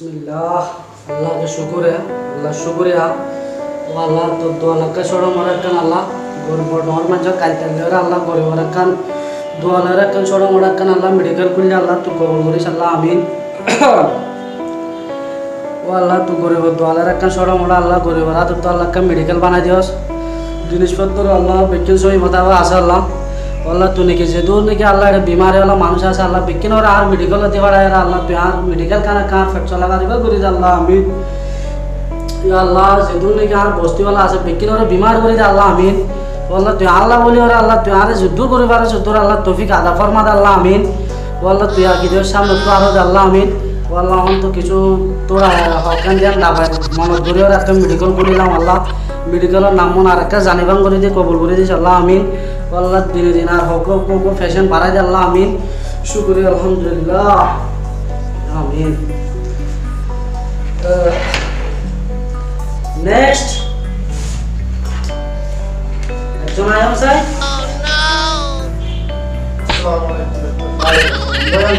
बिस्मिल्लाह अल्लाह का शुक्र है अल्लाह शुक्रिया वो अल्लाह तो दो लक्का छोड़ो मरकन अल्लाह गोर नॉर्मल जो कालते ले अल्लाह गोर मरकन दो लरकन छोड़ो मरकन अल्लाह मेडिकल कुल अल्लाह तू गोर गोरिश अल्लाह आमीन वो अल्लाह तू गोर दो लरकन छोड़ो मरा अल्लाह गोर मरा तो अल्लाह का मेडिकल बना दियोस जिनिसपत्र अल्लाह बेकिन सोई बतावा आशा अल्लाह अल्लाह तू नहीं किसी दूर नहीं कि अल्लाह ये बीमारी वाला मानुष आशा अल्लाह बिकिन और आर मेडिकल होती बड़ा है अल्लाह तू यार मेडिकल का ना कहाँ फैक्चर लगा दिया गुरीज अल्लाह आमीन या अल्लाह ये दूर नहीं कि यार बोस्ती वाला आशा बिकिन और बीमार गुरीज अल्लाह आमीन अल्लाह तू अल्लाह बोली और अल्लाह तू यार जुद्दू गुरी बारे जुद्दू अल्लाह तौफीक अदा फरमा दे अल्लाह आमीन अल्लाह तू यार की जो सामने तू आरो दे अल्लाह आमीन अल्लाह हम तो किचु तोड़ा हकन दिया ना भाई मन गुरी और एक मेडिकल गुरी लाऊं अल्लाह मेडिकल नाम मन आर एक जानिबां गुरी दे कबूल गुरी दे अल्लाह आमीन अल्लाह दिन दिन आर हक फैशन बारा दे अल्लाह आमीन शुक्रिया अल्हम्दुलिल्लाह आमीन नेक्स्ट একজন আয়াম চাই আসসালামু আলাইকুম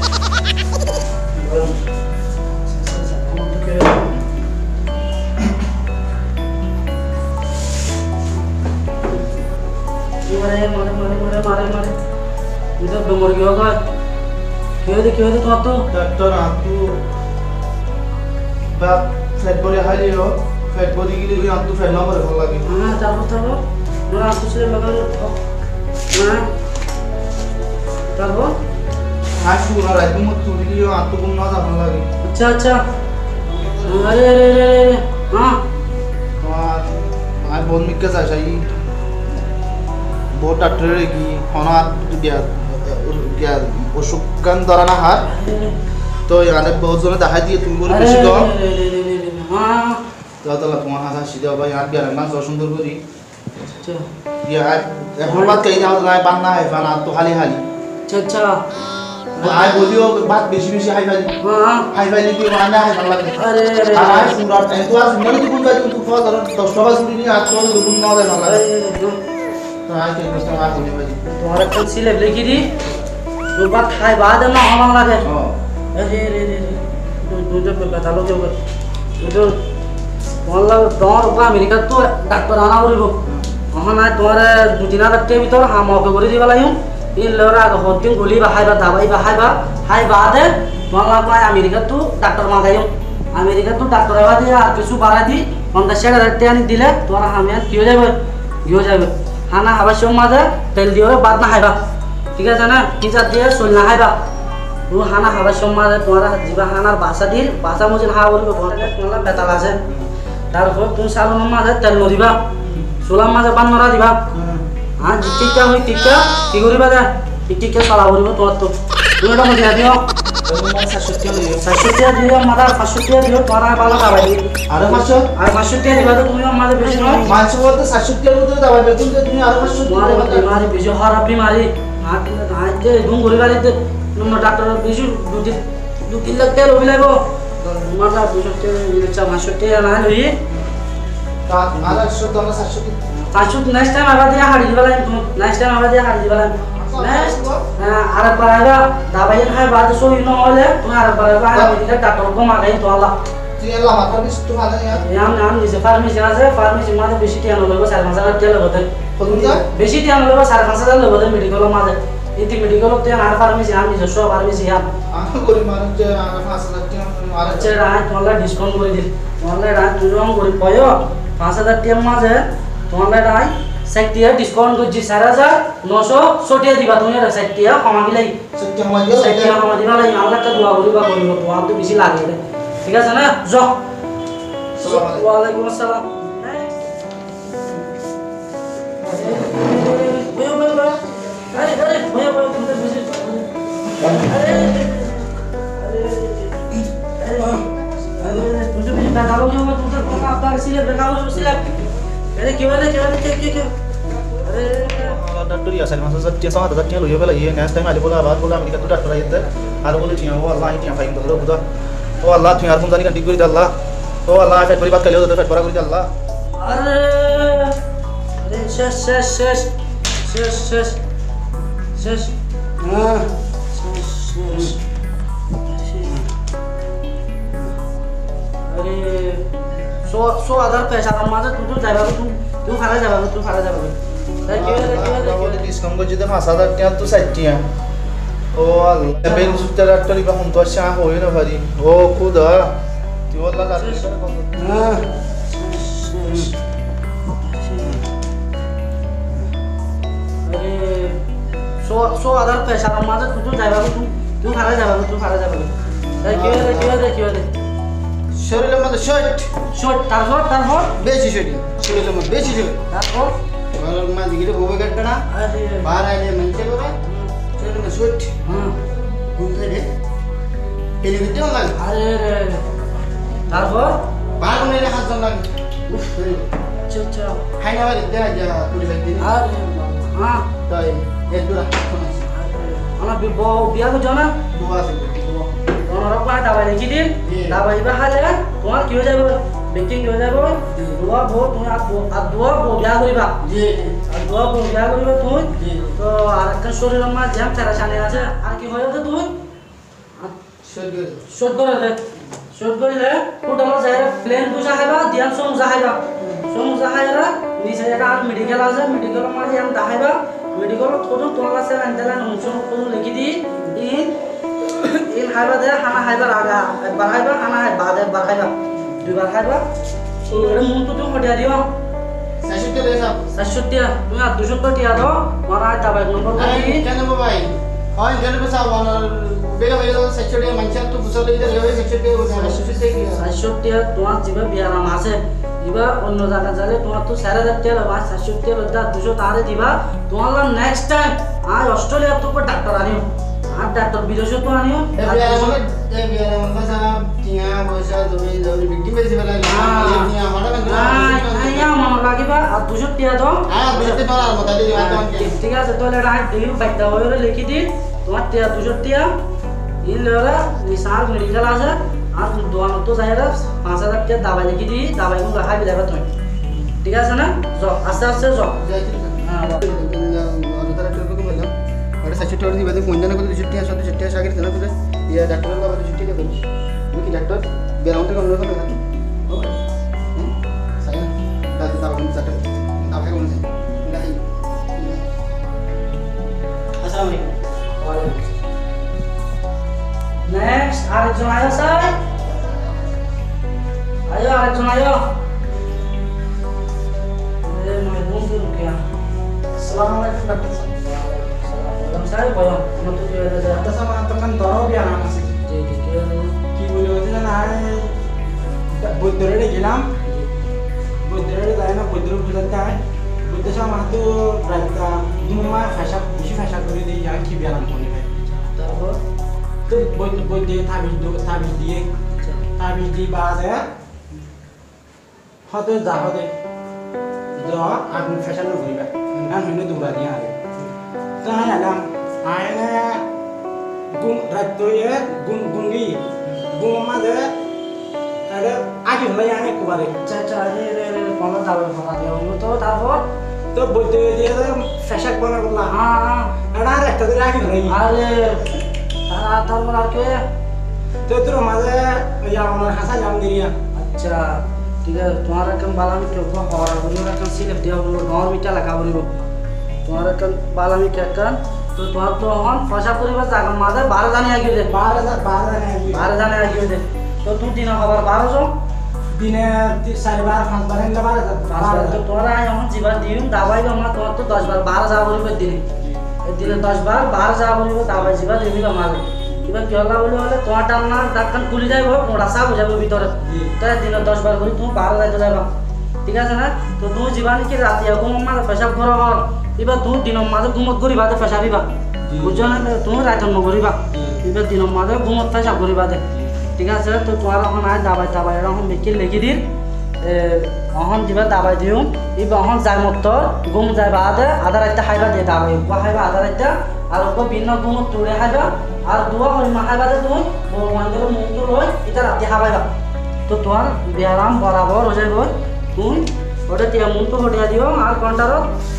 मारे इधर बेमर क्यों होगा क्यों दे तो आप तो डॉक्टर आप तो बाप फ्लैट बॉडी हाई लियो फ्लैट बॉडी के लिए आप तो फ्लैट नंबर रखने लगे हाँ तब मैं आपको से लगा हाँ तब आज पूरा रात में मत चुरी लियो आप तो गुम ना जाने लगे अच्छा अरे हाँ तो आज बहुत मिक्का चाहिए बहुत डॉक्टर की होना क्या अशुकन दौरान हार तो यानी बहुत जोर दहा दिए तुम बोले किसी को तो तला तुम्हारा हाथ सीधा भाई यार क्या रंगा सौ सुंदर बोली ये हर बात कहीं जाओ तो ना बांधना है फना तो हाली अच्छा आए बोलियो बात बेची हाई फाई की माना है फना लगे अरे आज पूरा टाइम तो आज नहीं तो कुछ तुम फॉल करो दस बार सुनी नहीं आज तो दुगुन ना दे फना लगे तो आज के कस्टमर आ होने वाली तुम्हारा कल सिलेब लिखी थी तो बात खाए बाद ना होना लगे अरे तू जब बता लो जो तो मतलब डॉर का अमेरिका तो डॉक्टर आना हो रही हो वहाँ ना तुम्हारे दो दिन रखते भी तो हम मौके बोली थी वाला यूँ इन लोग आगे होती हैं गोली बहाई बा दवाई हाई बात है तुम्हारा को अमेरिका तो डॉक्टर मांगा यूँ अमेरिका तो डॉक्टर आवा दिया किसु बारा दी हम दस जगह रखते हैं नहीं दिले तुम्हारा हमें क्यों जाए हाँ ना अवश्य माजे तेल दियो बात ना हाइबा ठीक है ना किस दिए सोल ना हाइबा वो हाँ ना अवश्य माजे तुम्हारा जीवा हाँ ना भाषा मुझे हाँ बोली तुम्हारा बेताला से तार हो तुम सालों में माजे तेल नो दिबा सोला माजे बांध नोरा दिबा हाँ जितनी क्या हुई टिक्का की गोरी बाजा टिक्का साला बोली वो तो तुम्हें तो मुझे दियो साशुतिया दियो माता साशुतिया दियो तुम्हारा बाला दवाई अरे साशुतिया दिबा तो तुम्हें माजे बेची नो मानसो बोलते साशुतिया बोलते दवाई बेचूं तो तुम्हें अरे तुम्हारे बीमारी बेचो हर बीमारी हाथ दे दूं गोली वाली दे नम्बर डॉक्टर बेचो दो तीन लाख तेल होगी लगो माता बेचो ये चार साशुतिया ना हुई का आला शुद्ध ना साशुत नेक्स्ट टाइम आवा दिया हाड़ी वाला नेक्स्ट टाइम आवा दिया हाड़ी वाला नेक्स्ट आरब बरागा दवाई है बात सो इनो वाले तुम्हें आरब बरागा है मेरे डॉक्टर को मांगा ही तो अल्लाह अल्लाह मतलब इस तुम्हारे यार नाम निजे फार्मेसी আছে ফার্মেসি মাঝে বেশি টিয়া নলব 4-5 টিয়া লবতে কোনটা বেশি টিয়া নলব 4-5 লবতে মেডিকেল মাঝে ইতি মেডিকেল তে আর ফার্মেসি আমি নিজস্ব ফার্মেসি আম আমি করি মানুষ যে 5000 টিয়া আর আচ্ছা রাত তোলা ডিসকাউন্ট করে দিল তোলা রাত তুই করে পয়ো 5000 টিয়া মাঝে তোলা রাই 60 টিয়া ডিসকাউন্ট করছি 4960 দিবা তুমি 60 টিয়া কমা দিলাই 60 টিয়া মাঝে 60 টিয়া কমা দিবা লাই আমরা একটা দোয়া করিবা করিব তোমার তো বেশি লাগে ঠিক আছে না যাও ওয়ালাইকুম আসসালাম डॉक्टर या सर मतलब सत्य साथ सत्य लो ये वाला ये नेक्स्ट टाइम आले बोला बात बोला अमेरिका तो डॉक्टर आए थे आलो बोले चिया वो अल्लाह ही फाइन कर दो खुदा ओ अल्लाह तुम यार तुम जानी का डिग्री दे अल्लाह ओ अल्लाह फेट बड़ी बात कर लियो तो फेट बड़ा कर दे अल्लाह अरे शश हाँ সো আদার পেশার মাঝে তুই যাইবা তুই খারা যাবা তাই কি বলে ডিসকাউন্ট করে যদি 5000 টাকা তো 60 টাকা ও আল্লাহ বেল সুতার আটলি বা হুন তো আসা হই না ভারি ও খুদা তুই বললা যাচ্ছে হ্যাঁ আরে সো আদার পেশার মাঝে তুই যাইবা তুই খারা যাবা তাই কি শরীরের মধ্যে শর্ট তারপর বেশি শরীরের মধ্যে বেশি তারপর গলার মাঝে গিয়ে ববে কাটটা না আরে বাহার আইলে মানতে পারে শরীরের মধ্যে শর্ট হ্যাঁ ঘুমতে রে পেলে দিতে লাগে আরে তারপর বার কোনে রে হাত লাগে উফ আচ্ছা খাই না বাড়ি দেয়া যা পুরি লাগতে আরে হ্যাঁ তাই এর দুরা আমার বিয়া করছো না দুয়া আছে তোমার পায়ে দাবাই রেখে দিন দাবাই বা খালে তোমার কি হয়ে যাবে বেকিং হয়ে যাবে দোয়া বো তুমি আর দোয়া বো বিয়া করিবা আর দোয়া বো বিয়া করিবা তুমি তো আর একটা শরীরের মা জ্যাম ছাড়া ছানে আছে আর কি হয়ে যাবে তুমি শোধ করিলে টোটাল যায় প্লেন দুসা খাইবা দিয়ান সমুজা খাইবা নিচে একটা আর মেডিকেল আছে মেডিকেলের মাঝে আমি দেখাইবা মেডিকেল কোনো তোমার কাছে আনতেলেন অংশন কোনো লিখি দি ইন খাইবা দে খানা খাইবার আগা একবার খাইবা খানা বাদে একবার খাইবা দুইবার খাইবা তো এটা মনটো তুমি হটিয়া দিও 60 রে সব 60 টিয়া তুমি আর 200 টিয়া দাও মারা দাবাই নম্বর আরে কেন ভাই হয় কেন পয়সা ওনার বেগা 60 টিয়া মানছে তো বুঝা লইতে যাবে 60 টিয়া বুঝা 60 টিয়া তোমার জিবা বিয়ারাম আছে দিবা অন্য জায়গা যালে তোমার তো 4000 টিয়া বা 60 টিয়া বা 200 তারে দিবা তোমার নেক্সট টাইম আর অস্ট্রেলিয়া তো ডাক্তার আনিও আর ডাক্তার বিদেশে তো আনিও বিয়ারাম পয়সা টিয়া পয়সা তুমি বিক্রি বেশি বেলা টিয়া হড়া আইয়া মন লাগিবা আর 200 টিয়া দাও হ্যাঁ বুঝতে পারা মত দিই ঠিক আছে তাহলে রাইট দিও বাইটা হইরে লিখি দি তোমার টিয়া 200 টিয়া ইন লরা নিসার মেডিকেল আছে আর দোয়ান তো যাইরা 5000 টিয়া দাবাই লিখি দি দাবাই গুলো খাইবে যাবে তুমি ঠিক আছে না যাও আস্তে আস্তে যাও হ্যাঁ অন্তরা টুকু বললাম ওটা 60 টিয়া দিবা ফোন জানা করে 60 টিয়া 60 টিয়া সাগর জানা করে ইয়া ডাক্তারের বাবা 60 টিয়া করি তুমি কি ডাক্তার বেরাউন্ড থেকে অনুরোধ করে থাকি ওকে সাইন দাদা দাবা কোন সাথে দাবা কোন সাথে নাই আসসালামু আলাইকুম ওয়ালাইকুম নেক্সট আরেকজন আয়ো স্যার আরেকজন আয়ো এ মই বন্ধু রুকিয়া আসসালামু আলাইকুম ডাক্তার সালাম স্যার বলো মত কি হয়ে যায় ডাক্তার সাহেব আমার তখন দরও বিয়া নাম আছে জি জি কি বলে হচ্ছে না বৈদ্যরে গেলাম বৈদ্যরে যায় না বৈদ্য বুঝাতে হয় বৈদ্য সাহেব আমার তো রাইতা দুমা ফ্যাশা বেশি ফ্যাশা করে দিয়ে যা কি বিয়া নাম করে তারপর তো বৈদ্য তাবিজ দিয়ে বাজে হতে যা হতে আপনি ফ্যাশন করিবা গান হইলে দৌড়া দিয়ে আগে তো আলাম আয়নে গুম রাত্রে গুঙ্গি গুম মাঝে আরে আগে হলে আগে কুবারে আচ্ছা আচ্ছা রে কোন দাবে ফলা দিও তো তারপর তো বলতে দিয়ে ফ্যাশন বলা বললা হ্যাঁ আর একটা দিন আগে হলে আরে তারপর আর কে তো তোর মাঝে ইয়া আমার হাসা জাম দিয়া আচ্ছা ঠিক আছে তোমার এখন বালামি কেউ হওয়ার বলিব এখন সিলেপ দিয়া বলিব 9 মিটার লাগা বলিব তোমার এখন বালামি কেকান তো তোমার তো হন পয়সা পরিবার জায়গা মাঝে 12 জানি আগে দে 12 জানি আগে দে তো তুই দিন হবার 12 জন দিনে 4 বার 5 বার এলে 12 তো তোরা এখন জীবন দিম দাবাই আমরা তোমার তো 10 বার 12 যা বলিব দিনে দিনে 10 বার 12 যা বলিব দাবাই জীবন দিবি আমারে এবার কি হলা বলি হলে তোমার টান না ডাক্তার খুলি যাইব মোটা সাপ হয়ে যাবে ভিতরে তাই দিনে 10 বার করে তুমি 12 যাইতে যাবা ঠিক আছে না তো তুমি জীবানি কি রাতে ঘুম মাঝে পেশাব করা হল এবার তুমি দিনের মাঝে ঘুমত করিবা দে পেশাবিবা বুঝছো না তুমি রাতে নকরিবা এবার দিনের মাঝে ঘুমত পেশাব করিবা দে ঠিক আছে তো তোমার এখন আয় দাবাই এরকম বিক্রি লিখি দিন অহন দিবা দাবাই দিও এবার অহন যাই মত ঘুম যাই বাদে আধা রাতে খাইবা দিয়ে দাবাই খাইবা আধা রাতে আর ভিন্ন ঘুমত তুলে খাইবা আর দোয়া হই মাখাইবা যে তুমি ভগবানের মুখটো লই এটা রাতে খাবাইবা তো তোমার ব্যায়াম বরাবর হয়ে যাবে তুমি ওটা টিয়া মুখটো হটিয়া দিও আর ঘন্টার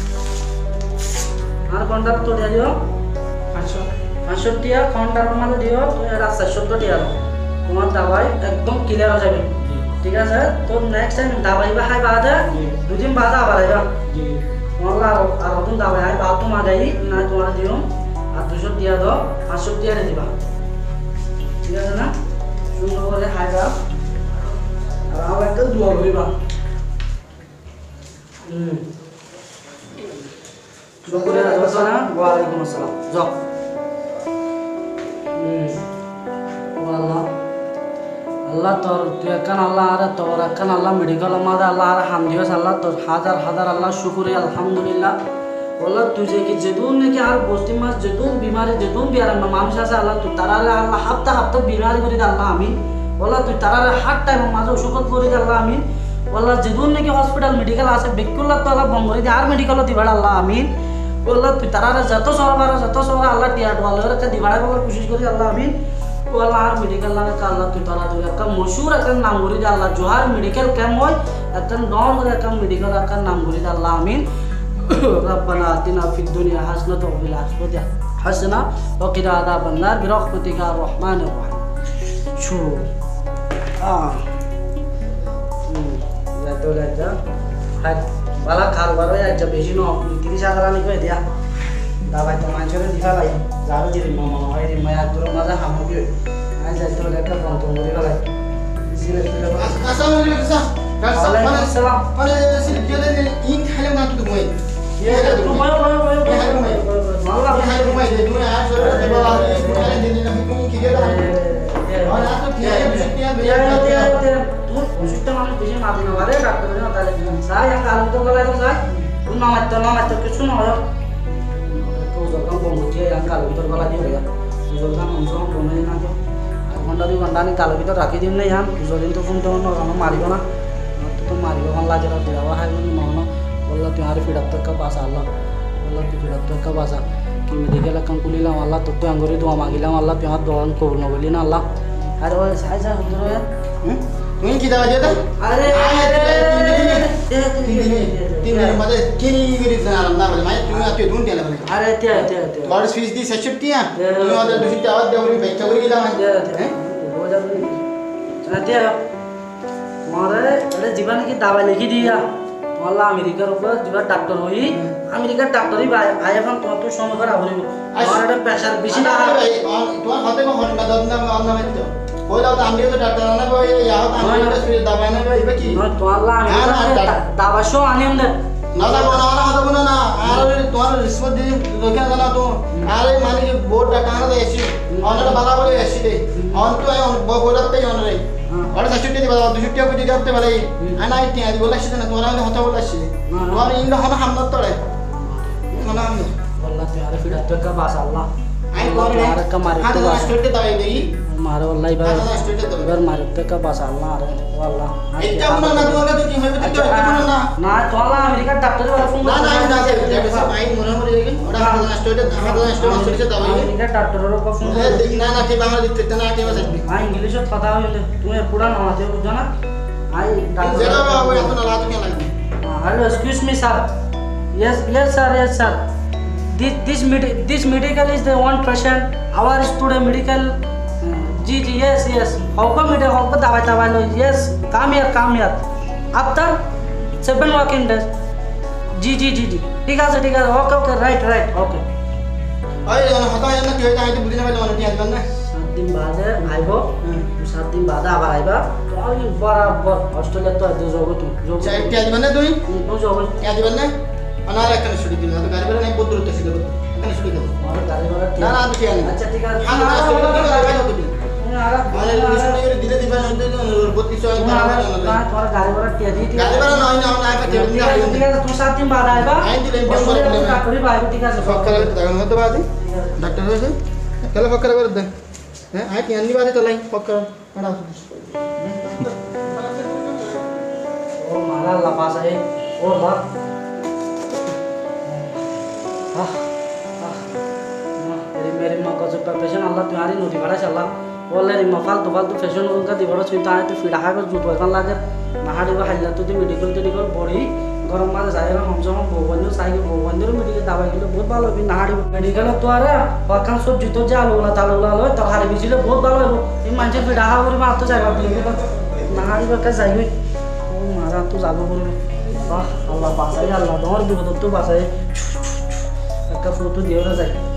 তো দিয়া দিও 500 টিয়া ঘন্টার মাঝে দিও তুমি এটা 400 টিয়া তোমার দাবাই একদম ক্লিয়ার হয়ে যাবে ঠিক আছে তো নেক্সট টাইম দাবাইবা হাই বাদে দুদিন বাদে আবার আইবা তোমার আর নতুন দাবাই হাই বাদ তোমার যাই না তোমার দিও আর 200 টিয়া দাও 500 টিয়া দিবা ঠিক আছে না সুন্দর করে হাইবা আর আমার একটা দোয়া করিবা শুকরিয়া দোসানা ওয়া আলাইকুম আসসালাম যাও আল্লাহ আল্লাহ তোর তুই একখান আল্লাহ আর তোর একখান আল্লাহ মেডিকেল আমাদের আল্লাহ আর হামদিবাস আল্লাহ তোর হাজার হাজার আল্লাহ শুকুরিয়া আলহামদুলিল্লাহ বললা তুই যে কি যেদুন নাকি আর বস্তি মাস যেদুন বিমারি যেদুন বিয়ার মানুষ আছে আল্লাহ তুই তারা আল্লাহ হাপ্তা হাপ্তা বিমারি করি আল্লাহ আমি বললা তুই তারা হাট টাইম মাঝে ওষুধ করি আল্লাহ আমি বললা যেদুন নাকি হসপিটাল মেডিকেল আছে বেকুল্লা তো আল্লাহ বন্ধ করে দিয়ে আর মেডিকেলও দিবার আল্লাহ আমি বললা তুই তারা যত সরবার আল্লাহ টিয়া ডোয়ালের একটা দিবাড়াই বলার কোশিশ করি আল্লাহ আমি আল্লাহ আর মেডিকেল লাগে আল্লাহ তুই তারা তুই একটা মশুর একটা নাম করি দে আল্লাহ জোহার মেডিকেল ক্যাম্প হয় একটা নন করে একটা মেডিকেল একটা নাম করি দে আল্লাহ আমিন ربنا آتنا في الدنيا حسنة وفي الآخرة حسنة وقنا عذاب النار برحمتك يا الرحمن الرحيم شو ya to aja hai bala karobar ya aja beshi no 30,000 ani koi dia dabai to manchore difa lai jaro jiri mama hoy ri maya duro maza hamu bi ai ja to leka konto mori galai sile sile assalamualaikum sir Waalaikumsalam salam pare sile jele ne in khale na tu moi ye to mayo malla khale moi de duna a sore de bala khale de na hikum ki gela और आप तो क्या है तुम उसित माने बेशी मार ना मारे डॉक्टर ने बताले सा या काल तो गला तो सा तुम ना मत कुछ ना हो तो जगह बंगुती या काल तो गला दियो या जगह हम सब बोले ना जो घंटा 2 घंटा नि काल भीतर राखी दिन नहीं हम जदिन तो फोन तो न मारिबो ना तो मारिबो मन लागे रा दिरावा है न बोला तुम्हारे फिडप का पास आला बोला तू फिडप का पास कि मेडिकल kan kulila Allah तो अंगुरी दुआ मांगिला Allah तुम्हार दोन कबूल न बोली ना Allah अरे वो साइजा उधर है तुम की दवा देता अरे तीन दिन बाद किनी गिरी ना ना बोले मैं तुम्हें आते दून दिया बोले अरे ते बॉडी फीस दी सचुटिया तुम्हें आते दूसरी आवाज दे बोली बेचा बोली गिला हैं हो जा ते मारे अरे जीवन की दवा लिखी दिया মাল্লা আমেরিকার উপর যেবার ডাক্তার হই আমেরিকার ডাক্তারই ভাই এখন কত সময় করে আবরিব আর এটা প্রেসার বেশি না তোমার হাতে কো হন না দন্দা অন্য মত কইলা তো আমি তো ডাক্তার না কই ইয়া তো আমি তো সুই দাবা না কই কি না তো আল্লাহ আমেরিকা দাবা শো আনিম দে না লাগো না হাতে কোন না আর তোমার রিসপন্স দি দেখে না তো আরে মানে কি বোর্ড ডাক্তার না এসি অনটা বালা বলে এসি দে অন তো বোর্ডতে অন রে और सचुटी दी बाबा दुजुटिया को दी करते वाले आना इतनी आदि बोला सी ना तुम्हारा होता बोला सी और इन हम न तोड़े मना हम والله तुम्हारे फिर तो का बास अल्लाह आई बोल रहे तुम्हारे का मारे तो हां स्टेट दवाई देगी मारे والله भाई हां स्टेट दवाई इधर मारे तो का बास अल्लाह अरे والله इतना बना ना तुम्हारा तो की मैं तो ना ना तो अल्लाह अमेरिका डॉक्टर वाला फोन ना ना जैसे माइन मोना मोरे देगी और हां स्टेट से दवाई अमेरिका डॉक्टर को फोन देखना ना कि बाहर दिखते ना के बस हां इंग्लिश में पता हो तुम्हें पूरा ना आते बुझो ना आई डॉक्टर जरा बाबू ये तो ना रात क्या लगी hello excuse me sir yes sir this medical is the one patient our student medical जी yes how come दवाई लो yes come here after 7 working days जी ठीक है ओके राइट ओके अरे हता है ना के जाए तो बुझना वाला नहीं आदमी ना 7 दिन बाद आइबो 7 दिन बाद आবার आइबा और बराबर ऑस्ट्रेलिया तो दे जोगो तू चाहे के आदमी ना तुई तो जोगो के आदमी ना अनार एक ने छुड़ी दिला तो गाड़ी वाला नहीं बहुत दूर तक सीधे कने छुड़ी दे और गाड़ी वाला ना ना तो क्या अच्छा ठीक है हां ना अरे ये धीरे धीरे बनते बहुत किसी और ना थोड़ा गाड़ी वाला टिया दी गाड़ी वाला नहीं ना ना के ठीक है तू 7 दिन बाद आएगा आई दिले डॉक्टर भाई ठीक है फक्कर तो बात डॉक्टर से चलो फक्कर कर दे हैं आई अन्नी बात चलाई फक्कर बड़ा ओ माला लपास है ओ ला मेरी माँ का जो पेशेंट अल्लाह तुम्हारी नोटी बड़ा चला बोले रिमा फालतू फैशन उनका दिबड़ा सुनता है तो फिर हाय बस जुट वगैरह लागे महाड़ी वो हाइला तो मेडिकल बड़ी गरम माঝে जाएगा हम सब भगवान साइके भगवान मेडिकल दवाई किलो बहुत ভালো হবে নাহাড়ি মেডিকেল তো আর ওখান সব জুতো জাল ওলা তাল ওলা লয় তো হারে বিছিলে বহুত ভালো হবে এই মানুষের ভিড়া হাওরি মা তো জায়গা দিলে নাহারি বাকা যাই গই ও মারা তো যাবো বললো বাহ আল্লাহ বাঁচাই আল্লাহ তোমার বিপদ তো বাঁচাই একটা ফটো দিও না যাই